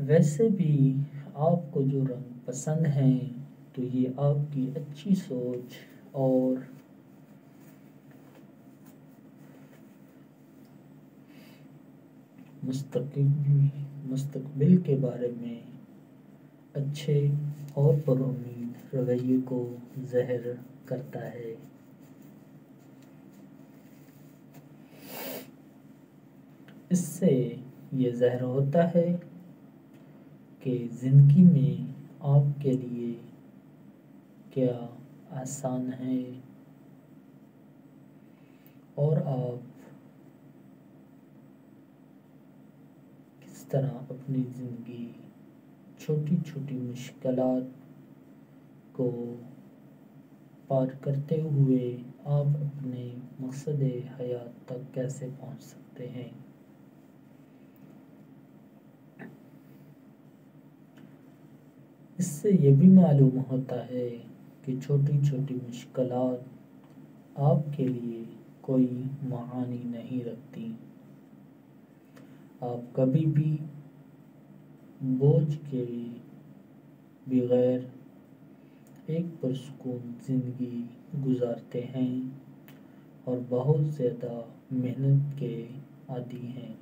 ویسے بھی آپ کو جو رنگ پسند ہیں تو یہ آپ کی اچھی سوچ اور مستقبل کے بارے میں اچھے اور پر امید رویے کو ظاہر کرتا ہے۔ اس سے یہ ظاہر ہوتا ہے کہ زندگی میں آپ کے لیے کیا آسان ہے اور آپ کس طرح اپنی زندگی چھوٹی چھوٹی مشکلات کو پار کرتے ہوئے آپ اپنے مقصد حیات تک کیسے پہنچ سکتے ہیں۔ اس سے یہ بھی معلوم ہوتا ہے کہ چھوٹی چھوٹی مشکلات آپ کے لیے کوئی معانی نہیں رکھتی۔ آپ کبھی بھی بوجھ کے بغیر ایک پرسکون زندگی گزارتے ہیں اور بہت زیادہ محنت کے عادی ہیں۔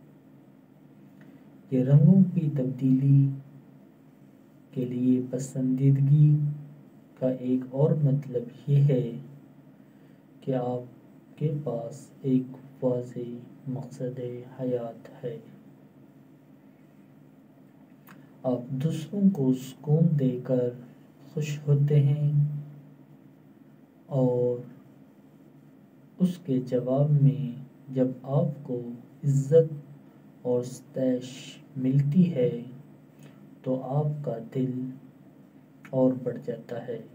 یہ رنگوں کی تبدیلی کے لیے پسندیدگی کا ایک اور مطلب یہ ہے کہ آپ کے پاس ایک واضح مقصد حیات ہے۔ آپ دوسروں کو سکون دے کر خوش ہوتے ہیں اور اس کے جواب میں جب آپ کو عزت اور ستائش ملتی ہے تو آپ کا دل اور بڑھ جاتا ہے،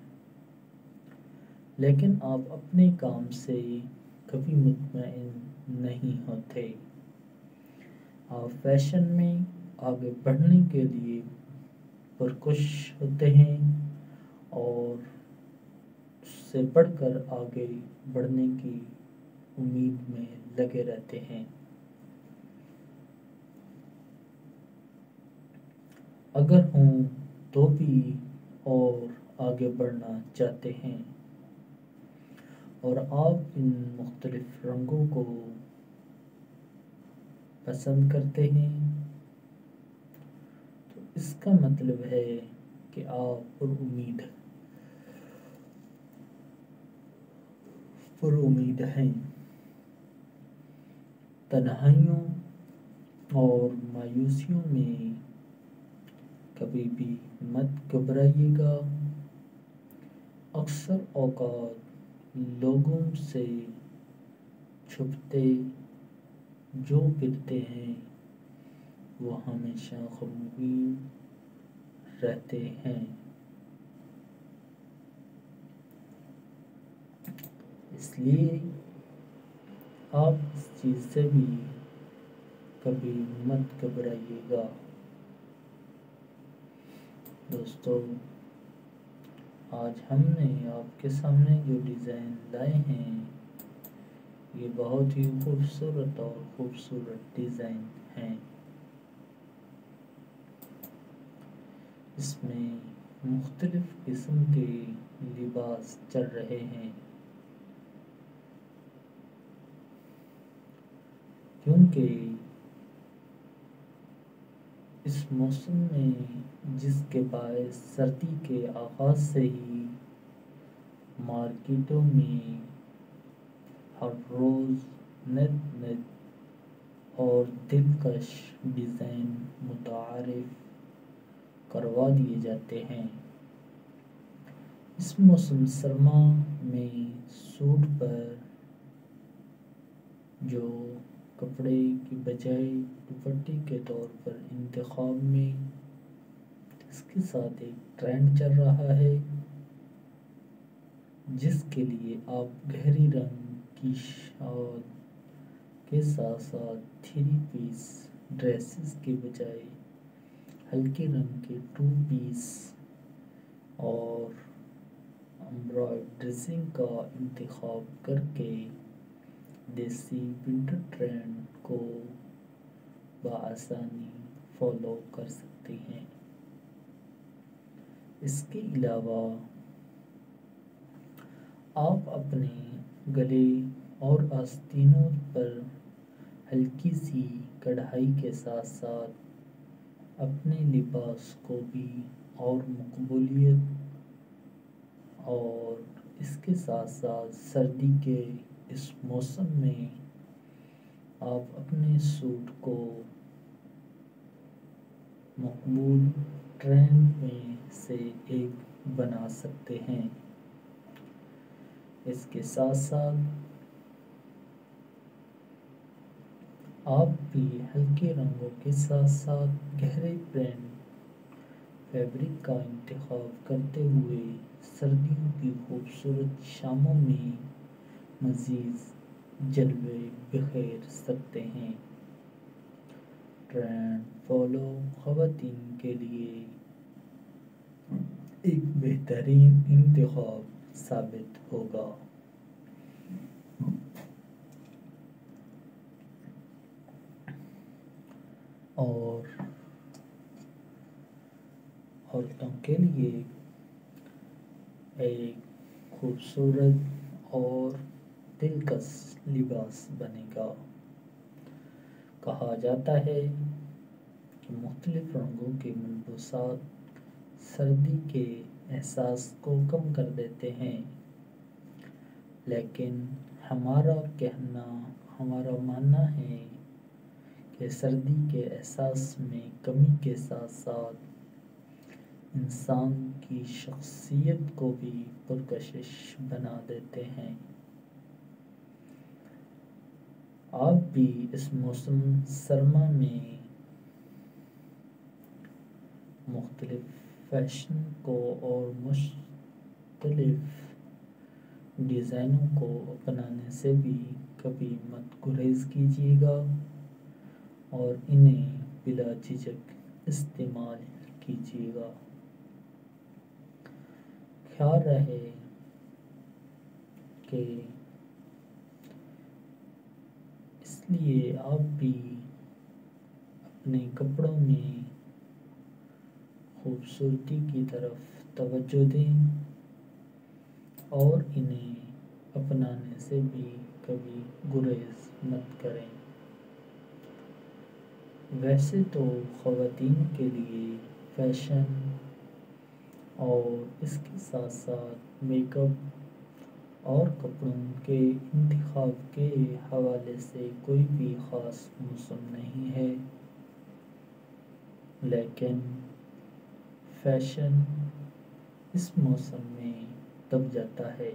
لیکن آپ اپنے کام سے کبھی مطمئن نہیں ہوتے۔ آپ فیشن میں آگے بڑھنے کے لیے پرکش ہوتے ہیں اور اس سے بڑھ کر آگے بڑھنے کی امید میں لگے رہتے ہیں۔ اگر ہوں تو بھی اور آگے بڑھنا چاہتے ہیں اور آپ ان مختلف رنگوں کو پسند کرتے ہیں تو اس کا مطلب ہے کہ آپ پر امید ہیں۔ تنہائیوں اور مایوسیوں میں کبھی بھی مت گھبرائیے گا۔ اکثر اوقات لوگوں سے چھپتے جو گرتے ہیں وہ ہمیشہ غمگین رہتے ہیں۔ اس لیے آپ اس چیز سے بھی کبھی مت گھبرائیے گا۔ دوستو، آج ہم نے آپ کے سامنے جو ڈیزائن لائے ہیں یہ بہت ہی خوبصورت ڈیزائن ہیں۔ اس میں مختلف قسم کے لباس چل رہے ہیں، کیونکہ اس موسم میں جس کے باعث سردی کے آغاز سے ہی مارکیٹوں میں ہر روز نت اور دلکش ڈیزائن متعارف کروا دیے جاتے ہیں۔ اس موسم سرما میں سوٹ پر جو کپڑے کی بجائے دوپٹے کے طور پر انتخاب میں اس کے ساتھ ایک ٹرینڈ چل رہا ہے جس کے لیے آپ گہری رنگ کی شال کے ساتھ ساتھ تھری پیس ڈریسز کے بجائے ہلکے رنگ کے ٹو پیس اور امبرائڈریزنگ کا انتخاب کر کے دیسی ونٹر ٹرینڈ کو بآسانی فالو کر سکتی ہیں۔ اس کے علاوہ آپ اپنے گلے اور آستینوں پر ہلکی سی کڑھائی کے ساتھ ساتھ اپنے لباس کو بھی اور مقبولیت اور اس کے ساتھ ساتھ سردی کے اس موسم میں آپ اپنے سوٹ کو مقبول ٹرینڈ میں سے ایک بنا سکتے ہیں۔ اس کے ساتھ ساتھ آپ بھی ہلکے رنگوں کے ساتھ ساتھ گہرے پرنٹ فیبرک کا انتخاب کرتے ہوئے سردیوں کی خوبصورت شاموں میں مزید جلوے بکھیر سکتے ہیں۔ ٹرینڈ فالو خواتین کے لیے ایک بہترین انتخاب ثابت ہوگا۔ اور عورتوں کے لیے ایک خوبصورت اور دلکش لباس بنے گا۔ کہا جاتا ہے کہ مختلف رنگوں کے ملبوسات سردی کے احساس کو کم کر دیتے ہیں، لیکن ہمارا ماننا ہے کہ سردی کے احساس میں کمی کے ساتھ ساتھ انسان کی شخصیت کو بھی پرکشش بنا دیتے ہیں۔ آپ بھی اس موسم سرما میں مختلف فیشن کو اور مختلف ڈیزائنوں کو اپنانے سے بھی کبھی مت گریز کیجیے گا اور انہیں بلا جھجک استعمال کیجیے گا۔ خیال رہے کہ اس لیے آپ بھی اپنے کپڑوں میں خوبصورتی کی طرف توجہ دیں اور انہیں اپنانے سے بھی کبھی گریز مت کریں۔ ویسے تو خواتین کے لیے فیشن اور اس کے ساتھ ساتھ میک اپ اور کپڑوں کے انتخاب کے حوالے سے کوئی بھی خاص موسم نہیں ہے، لیکن فیشن اس موسم میں دب جاتا ہے۔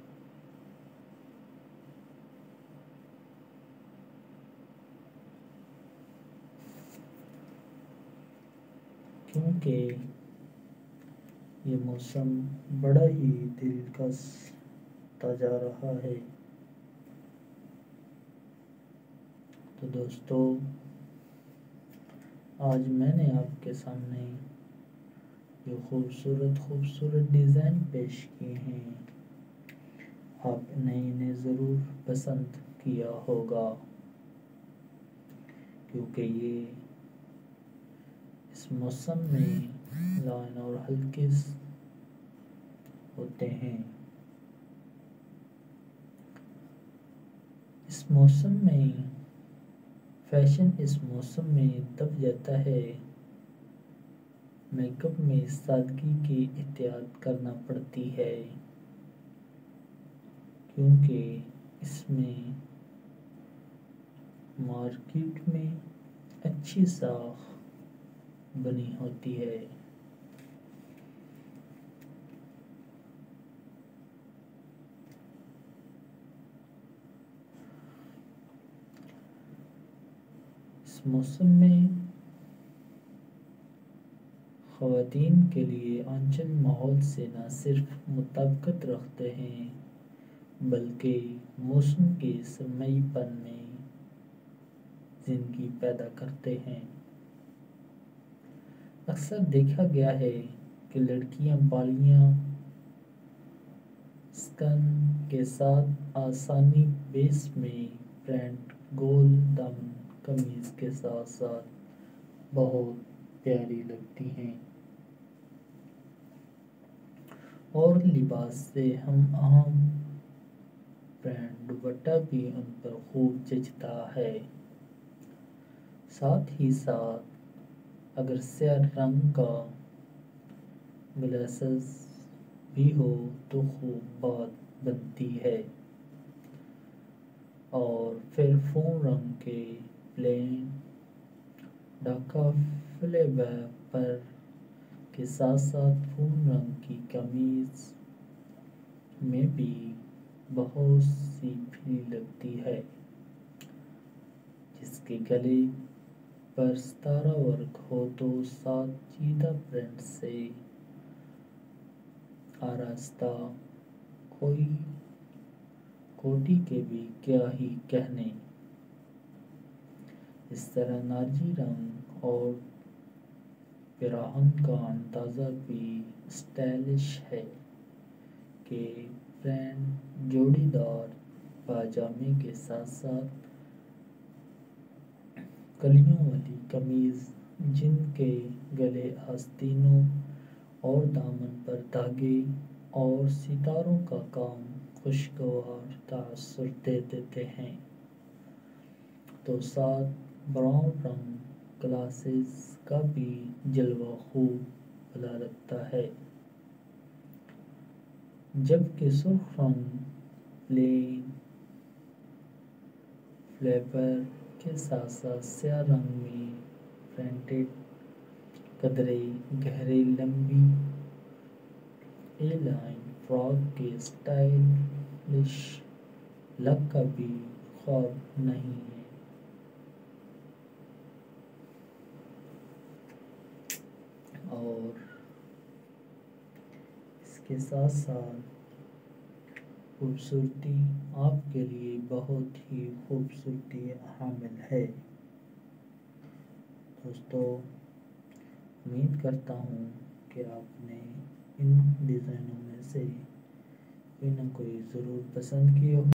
کیونکہ یہ موسم بڑا ہی دلکش ہوتا جا رہا ہے۔ تو دوستو، آج میں نے آپ کے سامنے جو خوبصورت ڈیزائن پیش کیے ہیں، آپ نے انہیں ضرور پسند کیا ہوگا، کیونکہ یہ اس موسم میں لائن اور ہلکے ہوتے ہیں۔ اس موسم میں فیشن اس موسم میں دب جاتا ہے۔ میک اپ میں سادگی کی احتیاط کرنا پڑتی ہے، کیونکہ اس میں مارکیٹ میں اچھی ساخت بنی ہوتی ہے۔ اس موسم میں خواتین کے لیے آنچل ماحول سے نہ صرف مطابقت رکھتے ہیں بلکہ موسم کے سرمئی پن میں زندگی پیدا کرتے ہیں۔ اکثر دیکھا گیا ہے کہ لڑکیاں بالیاں اسکن کے ساتھ آسانی بیس میں پرنٹ گول دامن قمیض کے ساتھ ساتھ بہت پیاری لگتی ہیں، اور لباس سے ہم عام برانڈ دوپٹہ بھی ان پر خوب جچتا ہے۔ ساتھ ہی ساتھ اگر سیاہ رنگ کا گلاسز بھی ہو تو خوب بات بنتی ہے، اور پھر فون رنگ کے پلین ڈھاکہ فلیور پر کے ساتھ ساتھ فون رنگ کی قمیض میں بھی بہت سی بھی لگتی ہے، جس کے گلے پر ستارہ ورک ہو تو ساتھ چیتا پرنٹ سے آراستہ کوئی کوٹی کے بھی کیا ہی کہنے۔ اس طرح نارنجی رنگ اور پیراہن کا انداز بھی اسٹائلش ہے کہ پرنٹ جوڑی دار پاجامے کے ساتھ ساتھ کلیوں والی قمیض جن کے گلے آستینوں اور دامن پر دھاگے اور ستاروں کا کام خوشگوار تاثر دے دیتے ہیں، تو ساتھ براؤن رنگ گلاسز کا بھی جلوہ خوب بھلا لگتا ہے، جبکہ سرخ رنگ پلین فلیور کے ساتھ ساتھ سیاہ رنگ میں پرنٹڈ قدرے گہرے لمبی اے لائن فراک کے اسٹائلش لک کا بھی خواب نہیں ہے۔ اور اس کے ساتھ ساتھ خوبصورتی آپ کے لیے بہت ہی خوبصورتی حامل ہے۔ دوستو، امید کرتا ہوں کہ آپ نے ان ڈیزائنوں میں سے کوئی نہ کوئی ضرور پسند کی ہو۔